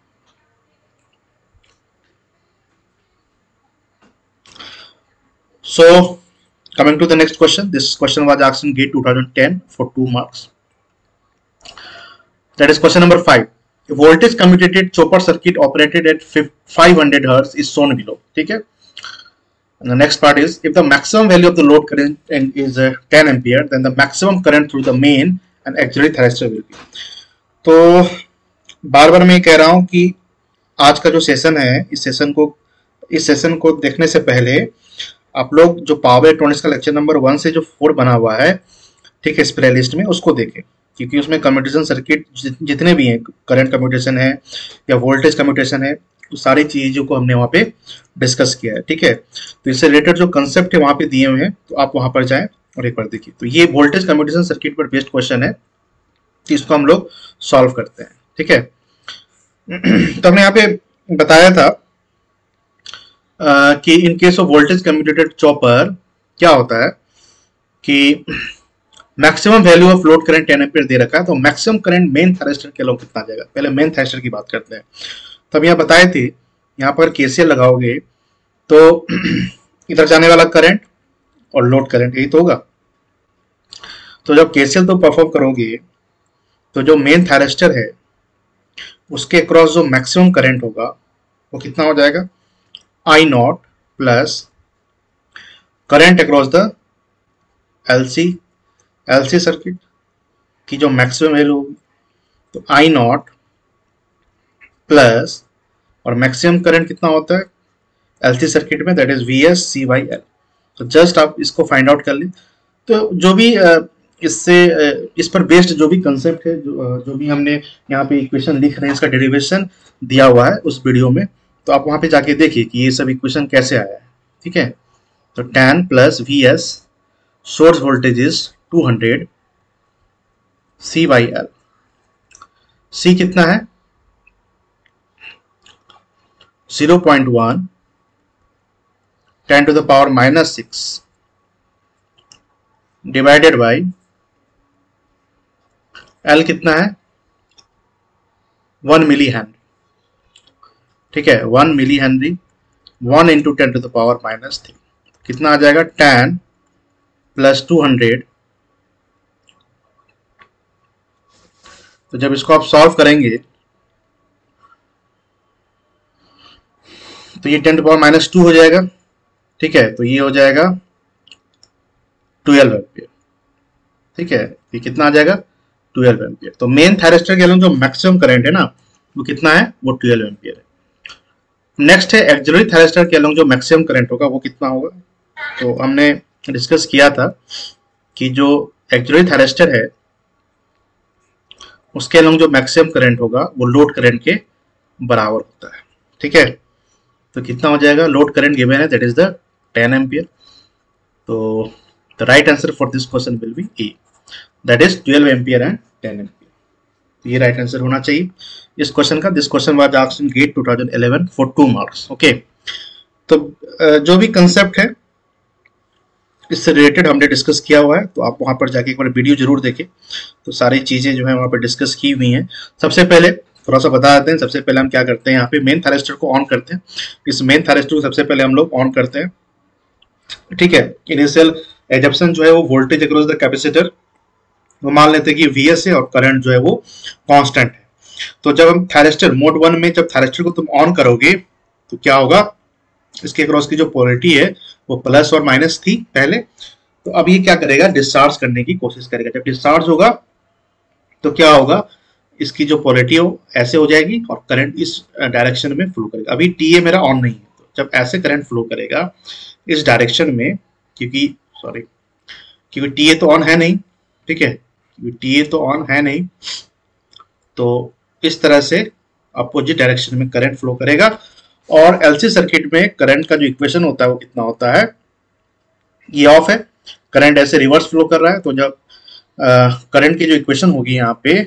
So coming to the next question, this question was asked in GATE 2010 for 2 marks. That is question number 5. A voltage commutated chopper circuit operated at 500 Hz is shown below. ठीक है. And the next part is, if the maximum value of the load current is 10 ampere, then the maximum current through the main and auxiliary thyristor will be. तो बार बार मैं कह रहा हूँ कि आज का जो सेशन है, इस सेशन को देखने से पहले आप लोग जो पावर इलेक्ट्रॉनिक्स का लेक्चर नंबर 1 से जो 4 बना हुआ है, ठीक है, इस प्लेलिस्ट में उसको देखें, क्योंकि उसमें कम्यूटेशन सर्किट जितने भी हैं, करंट कम्यूटेशन है या वोल्टेज कम्यूटेशन है, तो सारी चीजों को हमने वहाँ पे डिस्कस किया है, ठीक है। तो इससे रिलेटेड जो कंसेप्ट है वहाँ पे दिए हुए हैं, तो आप वहाँ पर जाएं और एक बार देखिए। तो ये वोल्टेज कम्यूटेशन सर्किट पर बेस्ड क्वेश्चन है, तो इसको हम लोग सॉल्व करते हैं, ठीक है। तो हमने यहाँ पे बताया था कि in case of voltage commutated chopper क्या होता है कि maximum value of load current 10 ampere दे रखा है, तो मैक्सिमम करंट मेन थायरिस्टर के लोग कितना जाएगा, पहले मेन थायरिस्टर की बात करते हैं। तो हम यहाँ बताए थे, यहाँ पर केसीएल लगाओगे तो इधर जाने वाला करंट और लोड करंट यही तो होगा। तो जब केसीएल तो परफॉर्म करोगे तो जो मेन थायरिस्टर है उसके अक्रॉस जो मैक्सिमम करंट होगा वो कितना हो जाएगा, I0 plus current across the LC circuit की जो मैक्सिमम वैल्यू होगी, तो I0 प्लस और मैक्सिमम करंट कितना होता है एलसी सर्किट में, दैट इज VS C/L। तो जस्ट आप इसको फाइंड आउट कर लें। तो जो भी इस पर बेस्ड जो भी कंसेप्ट है, जो भी हमने यहाँ पे इक्वेशन लिख रहे हैं, इसका डेरिवेशन दिया हुआ है उस वीडियो में, तो आप वहाँ पे जाके देखिए कि ये सब इक्वेशन कैसे आया है, ठीक है। तो 10 plus VS source voltage is 200 C/L। C कितना है 0.1 10 to the power -6 divided by L कितना है 1 मिली हेनरी, ठीक है, 1 millihenry 1 into 10 to the power -3 कितना आ जाएगा 10 प्लस 200। तो जब इसको आप सॉल्व करेंगे तो ये 10 टू पावर -2 हो जाएगा, ठीक है। तो ये हो जाएगा 12 एम्पीयर। ठीक है, ये कितना आ जाएगा 12 एम्पियर। तो मेन थायरिस्टर के अलॉन्ग जो मैक्सिमम करंट है ना वो कितना है, वो 12 एम्पियर है। नेक्स्ट है एक्सिलरी थायरिस्टर के अलॉन्ग जो मैक्सिमम करंट होगा वो कितना होगा। तो हमने डिस्कस किया था कि जो एक्सिलरी थायरिस्टर है उसके अलॉन्ग जो मैक्सिमम करंट होगा वो लोड करंट के बराबर होता है। ठीक है, तो कितना हो जाएगा, लोड करंट गिवन है दैट इज द 10 एम्पियर। तो the right answer for this question will be A, that is 12 ampere and 10 ampere. तो ये राइट आंसर होना चाहिए इस क्वेश्चन का। This question was asked in GATE 2011 for 2 marks. Okay, तो जो भी कंसेप्ट है इससे रिलेटेड हमने डिस्कस किया हुआ है, तो आप वहां पर जाके एक बार वीडियो जरूर देखें। तो सारी चीजें जो है वहां पर डिस्कस की हुई हैं। सबसे पहले थोड़ा सा बता देते हैं, सबसे पहले हम क्या करते हैं, यहाँ पे मेन थायरिस्टर को ऑन करते हैं। इस मेन थायरिस्टर को सबसे पहले हम लोग ऑन करते हैं। ठीक है, इनिशियल एजप्शन जो है वो वोल्टेज अक्रॉस द कैपेसिटर वो मान लेते हैं कि Vs है और करंट जो है वो कांस्टेंट है। तो जब हम थायरिस्टर मोड 1 में जब थायरिस्टर को तुम ऑन करोगे तो क्या होगा, इसके अक्रॉस की जो पोलैरिटी है वो प्लस और माइनस थी पहले, तो अब ये क्या करेगा, डिस्चार्ज करने की कोशिश करेगा। जब डिस्चार्ज होगा तो क्या होगा, इसकी जो पोलैरिटी है वो ऐसे हो जाएगी और करंट इस डायरेक्शन में फ्लो करेगा। अभी TA मेरा ऑन नहीं है, तो जब ऐसे करंट फ्लो करेगा इस डायरेक्शन में, क्योंकि TA तो ऑन है नहीं, ठीक है, TA तो ऑन है नहीं, तो इस तरह से अपोजिट डायरेक्शन में करंट फ्लो करेगा। और LC सर्किट में करंट का जो इक्वेशन होता है वो कितना होता है, ये ऑफ है, करंट ऐसे रिवर्स फ्लो कर रहा है। तो जब करंट की जो इक्वेशन होगी यहाँ पे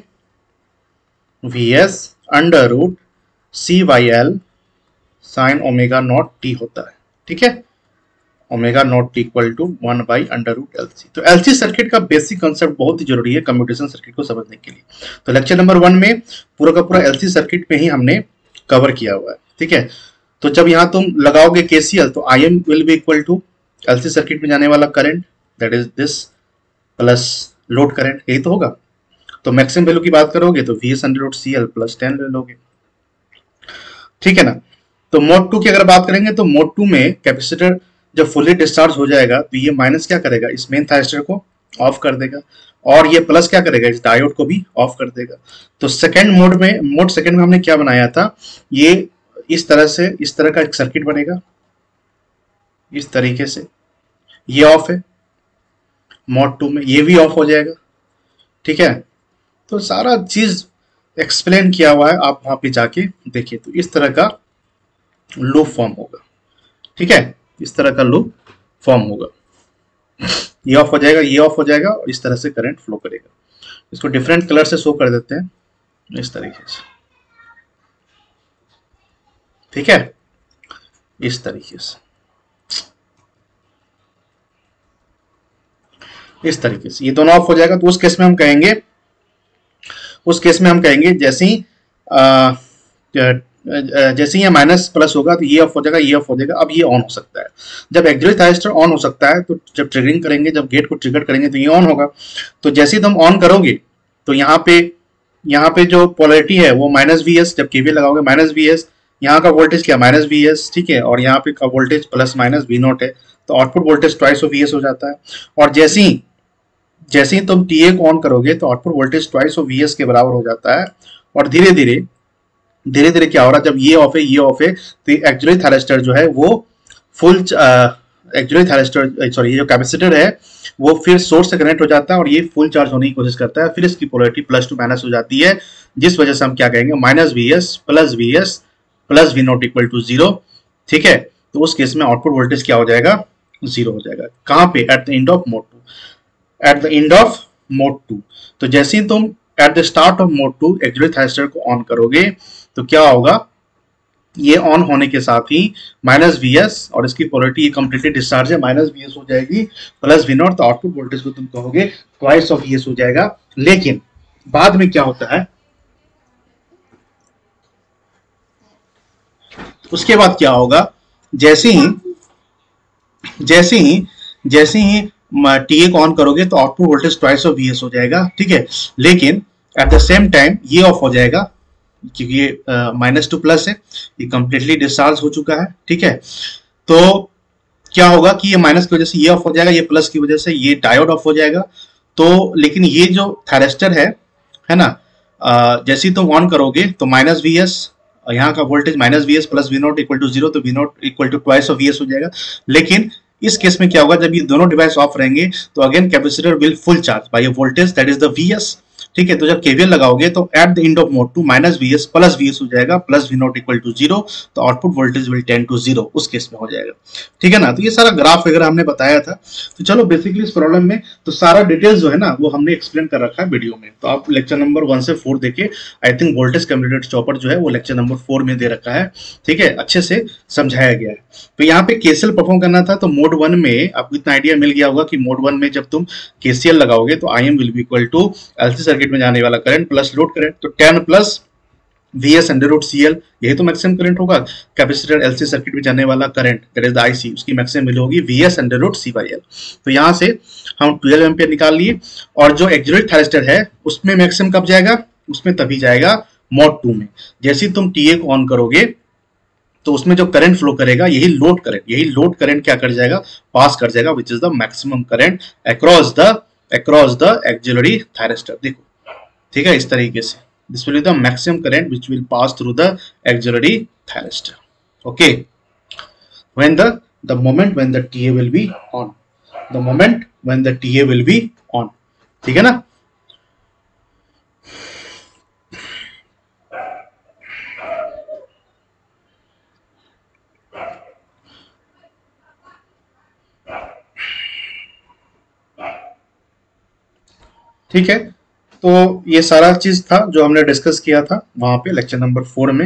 Vs under root C/L sine omega naught T होता है। ठीक है, omega naught equal to 1/√LC। तो LC सर्किट का बेसिक कंसेप्ट बहुत ही जरूरी है कम्यूटेशन सर्किट को समझने के लिए। तो लेक्चर नंबर 1 में पूरा का पूरा LC सर्किट में ही हमने कवर किया हुआ है। ठीक है, तो जब यहाँ तुम लगाओगे KCL तो IM will be equal to LC circuit में जाने वाला current that is this plus load current, यही तो होगा। तो मैक्सिमम वैल्यू की बात करोगे तो Vs under root CL plus 10 ले लोगे। ठीक है ना। तो मोड 2 की अगर बात करेंगे तो मोड 2 में कैपेसिटर जब फुली डिस्चार्ज हो जाएगा तो ये माइनस क्या करेगा, इस मेन थायरिस्टर को ऑफ कर देगा, और ये प्लस क्या करेगा, इस डायोड को भी ऑफ कर देगा। तो सेकंड मोड में, मोड सेकंड में हमने क्या बनाया था, ये इस तरह से, इस तरह का एक सर्किट बनेगा, इस तरीके से, ये ऑफ है। मोड 2 में ये भी ऑफ हो जाएगा। ठीक है, तो सारा चीज एक्सप्लेन किया हुआ है, आप वहां पे जाके देखिए। तो इस तरह का लूप फॉर्म होगा। ठीक है, इस तरह का लूप फॉर्म होगा, ये ऑफ हो जाएगा, ये ऑफ हो जाएगा, और इस तरह से करंट फ्लो करेगा। इसको डिफरेंट कलर से शो कर देते हैं इस तरीके से। ठीक है, इस तरीके से, इस तरीके से ये दोनों ऑफ हो जाएगा। तो उस केस में हम कहेंगे, जैसे ही जैसे ही माइनस प्लस होगा तो ये ऑफ हो जाएगा, ये ऑफ हो जाएगा। अब ये ऑन हो सकता है। जब एक्सिलरी थायरिस्टर ऑन हो सकता है तो जब ट्रिगरिंग करेंगे, जब गेट को ट्रिगर करेंगे तो ये ऑन होगा। तो जैसे ही तुम ऑन करोगे तो यहाँ पे जो पोलैरिटी है वो -Vs, जब KVL लगाओगे -Vs, यहाँ का वोल्टेज क्या -Vs, ठीक है, और यहाँ पे का वोल्टेज प्लस माइनस V0 है, तो output voltage twice of Vs हो जाता है। और जैसे ही तुम TA को ऑन करोगे तो output voltage twice of Vs के बराबर हो जाता है। और धीरे धीरे क्या हो रहा है, जब ये ऑफ है, ये ऑफ है, तो एक्सिलरी थायरिस्टर जो है वो फुल एक्सिलरी थायरिस्टर, सॉरी, ये जो कैपेसिटर है वो फिर सोर्स से कनेक्ट हो जाता है और ये फुल चार्ज होने की कोशिश करता है। फिर इसकी पोलैरिटी प्लस टू माइनस हो जाती है, जिस वजह से हम क्या कहेंगे, -Vs plus V0 equal to 0। ठीक है, तो उस केस में आउटपुट वोल्टेज क्या हो जाएगा, 0 हो जाएगा। कहाँ पे, at the end of mode 2, at the end of mode 2। तो जैसे ही तुम at the start of mode 2 auxiliary thyristor को ऑन करोगे तो क्या होगा, ये ऑन होने के साथ ही -Vs और इसकी पोलैरिटी कंप्लीटली डिस्चार्ज है, -Vs हो जाएगी प्लस V0, तो आउटपुट वोल्टेज को तुम कहोगे ट्वाइस ऑफ Vs हो जाएगा। लेकिन बाद में क्या होता है, उसके बाद क्या होगा, जैसे ही TA को ऑन करोगे तो output voltage twice of Vs हो जाएगा। ठीक है, लेकिन एट द सेम टाइम ये ऑफ हो जाएगा क्योंकि ये -2 प्लस है, ये कंप्लीटली डिस्चार्ज हो चुका है। ठीक है, तो क्या होगा कि ये माइनस की वजह से ये ऑफ हो जाएगा, ये प्लस की वजह से ये डायोड ऑफ हो जाएगा, तो लेकिन ये जो थायरिस्टर है ना, जैसे ही तुम ऑन करोगे तो माइनस वी एस, यहाँ का voltage minus V S plus V naught equal to 0, तो V naught equal to twice of V S हो जाएगा। लेकिन इस केस में क्या होगा, जब ये दोनों डिवाइस ऑफ रहेंगे तो again capacitor will full charge by a voltage that is the V S. ठीक है, तो जब केवीएल लगाओगे तो at the end of mode 2 minus V S plus V S हो जाएगा, plus V naught equal to 0, तो output voltage will tend to 0 उस केस में हो जाएगा। ठीक है ना, तो ये सारा ग्राफ वगैरह हमने बताया था। तो चलो बेसिकली इस प्रॉब्लम में तो सारा डिटेल्स जो है ना वो हमने एक्सप्लेन कर रखा है वीडियो में, तो आप लेक्चर नंबर 1 से 4 देखे। I think voltage commutator chopper जो है वो लेक्चर नंबर 4 में दे रखा है। ठीक है, अच्छे से समझाया गया है। तो यहाँ पे केसीएल परफॉर्म करना था, तो मोड 1 में आपको इतना आइडिया मिल गया होगा कि मोड 1 में जब तुम केसीएल लगाओगे तो I M will be equal to LC circuit में जाने वाला करंट प्लस लोड करंट, तो 10 plus V S under root C L, यही तो मैक्सिमम करंट होगा। कैपेसिटर एलसी सर्किट में जाने वाला current that is the IC, उसकी मैक्सिमम वैल्यू होगी V S under root C by L. तो यहाँ से हम 12 एम्पियर निकाल लिए। और जो एक्सुएट थायरिस्टर है उसमें मैक्सिमम कब जाएगा, उसमें तभी जाएगा मोड 2 में। जैसे ही तुम टीए को ऑन करोगे तो उसमें जो करंट फ्लो करेगा यही लोड करंट क्या कर जाएगा, पास कर जाएगा, which is the maximum current across the auxiliary thyristor. देखो ठीक है, इस तरीके से this will be the maximum current which will pass through the auxiliary thyristor. Okay, when the moment when the TA will be on, the moment when the TA will be on। ठीक है ना, ठीक है। तो ये सारा चीज था जो हमने डिस्कस किया था वहां पे लेक्चर नंबर 4 में।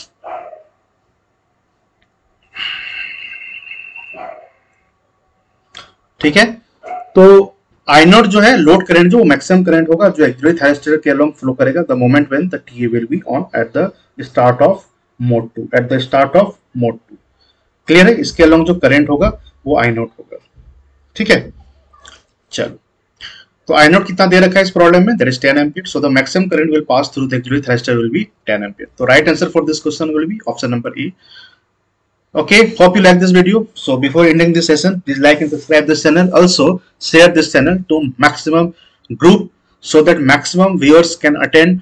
ठीक है, तो आई नॉट जो है लोड करंट जो मैक्सिमम करंट होगा जो एक्सिलरी थायरिस्टर के अलोंग फ्लो करेगा the moment when the TA will be on at the start of mode 2, at the start of mode 2। Clear है, इसके अलोंग जो करंट होगा वो आई नॉट होगा। ठीक है, चलो, तो आई नॉट कितना दे रखा है इस प्रॉब्लम में, that is 10 ampere. So the maximum current will pass through the auxiliary thyristor will be 10 ampere. तो right answer for this question will be option number A. Okay, hope you like this video. So before ending this session, please like and subscribe this channel. Also share this channel to maximum group so that maximum viewers can attend,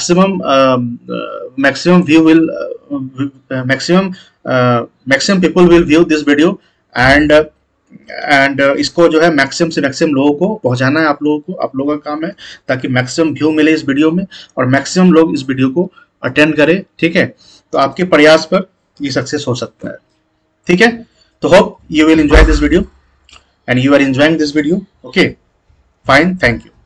maximum view will maximum people will view this video and इसको जो है maximum से maximum लोगों को पहुंचाना है। आप लोगों का काम है ताकि मैक्सिमम व्यू मिले इस वीडियो में और मैक्सिमम लोग इस वीडियो को अटेंड करें। ठीक है, तो आपके प्रयास पर ये सक्सेस हो सकता है। ठीक है, तो hope you will enjoy this video and you are enjoying this video. Okay, fine, thank you.